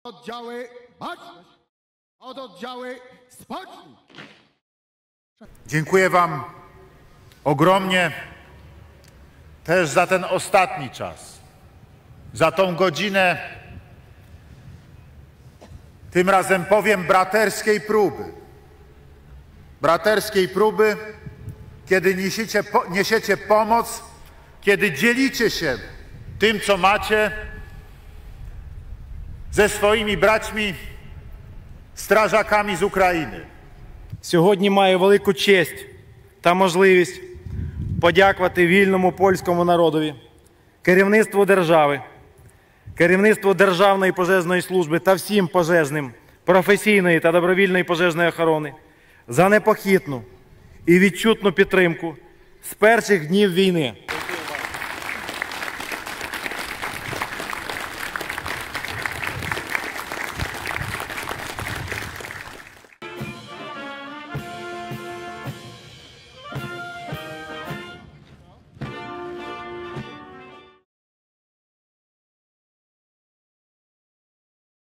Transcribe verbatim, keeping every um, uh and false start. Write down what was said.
Oddziały baczność! Od oddziały spocznij! Dziękuję Wam ogromnie też za ten ostatni czas, za tą godzinę, tym razem powiem braterskiej próby. Braterskiej próby, kiedy niesiecie, niesiecie pomoc, kiedy dzielicie się tym, co macie, ze своїми братьми, стражаками з України. Сьогодні маю велику честь та можливість подякувати вільному польському народові, керівництву держави, керівництву Державної пожежної служби та всім пожежним професійної та добровільної пожежної охорони за непохитну і відчутну підтримку з перших днів війни.